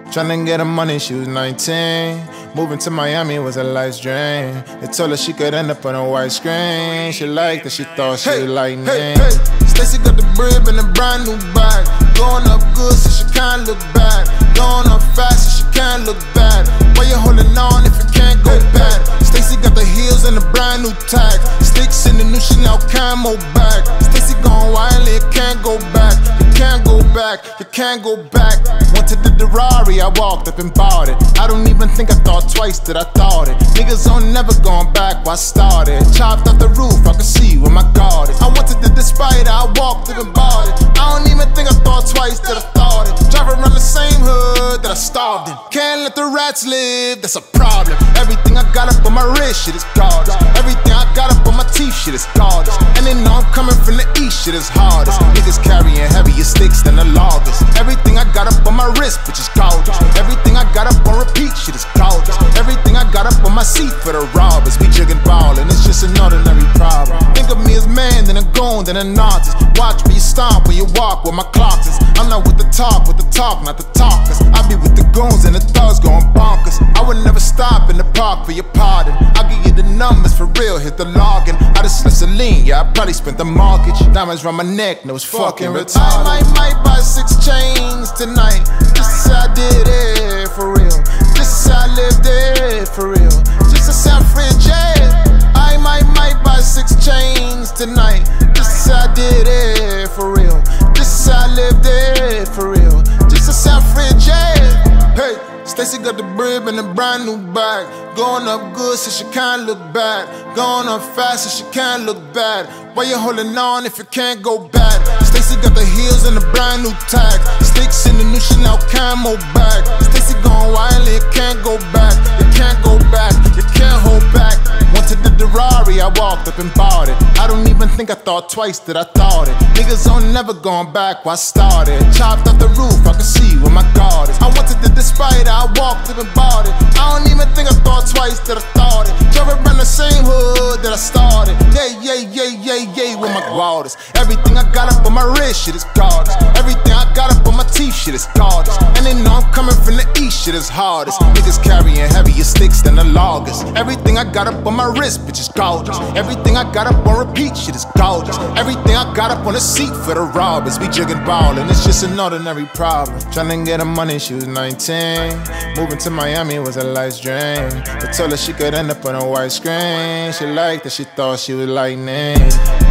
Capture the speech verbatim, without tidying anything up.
Tryna get her money, she was nineteen. Moving to Miami was a life's dream. They told her she could end up on a widescreen. She liked it, she thought she hey, was lightning. Hey, hey. Stacy got the brib in a brand new bag. Going up good so she can't look bad. Going up fast so she can't look bad. Why you holding on if you can't go hey, bad? Hey. Stacy got the heels and a brand new tag. Sticks in the new Chanel camel bag. Stacy going wildly, you can't go back. You can't go back, you can't go back. Wanted the Rari, I walked up and bought it. I don't even think I thought twice that I thought it. Niggas on never going back where I started. Chopped off the roof, I can see where my guard is. I wanted the Spider, I walked up and bought it. I don't even think I thought twice that I thought it. Drive around the same hood that I starved in. Can't let the rats live, that's a problem. Everything I got up on my wrist, shit is gorgeous. Everything I got up on my teeth, shit is gorgeous. And they know I'm coming from the east, shit is hardest. Niggas carrying heavier sticks than the loggers. Everything I got up on my wrist, which is gorgeous. Everything I got up on repeat, shit is gorgeous. Everything I got up on my seat for the robbers. We jigging ballin', it's just an ordinary problem. Think of me as man, then a goin, then an artist. Watch me, you stomp when you walk where my clock is. I'm not with the talk, with the talk, not the talkers. I be with the goons and the thugs going bonkers. I would never stop in the park for your pardon. I'll give you the numbers for real, hit the login. I just slipped Celine, yeah, I probably spent the mortgage. Diamonds round my neck, no, it's fucking retarded. I might, might buy six chains tonight. Just as I did it, for real. Just as I lived it, for real. Just as I'm free jail. I might, might buy six chains tonight. Just as I did it, for real. Just as I lived it, for real. Just as I'm free jail. Hey, Stacy got the brib in a brand new bag. Going up good so she can't look bad. Going up fast so she can't look bad. Why you holding on if you can't go bad? Stacy got the heels and a brand new tag. Sticks in the new Chanel camel bag. Stacy going wildly, you can't go back. You can't go back, you can't hold back. Wanted the Rari, I walked up and bought it. I don't even think I thought twice that I thought it. Niggas on never going back where I started. Chopped off the roof, I can see where my guard is. I wanted the Spider, I walked up and bought it. I don't even think I thought twice that I thought it. Drove around the same hood that I started. Yeah, yeah, yeah, yeah, yeah, with my waters. Everything I got up on my wrist, shit is gorgeous. Everything I got up on my teeth, shit is gorgeous. And they know I'm coming from the east, shit is hardest. Niggas carrying heavier sticks than the loggers. Everything I got up on my wrist, bitch, is gorgeous. Everything I got up on repeat, shit is gorgeous. Everything I got up on the seat for the robbers. We jigging ballin', it's just an ordinary problem. Tryna get her money, she was nineteen. Moving to Miami was a life's dream. They told her she could end up on a widescreen. She liked it, she thought she was lightning.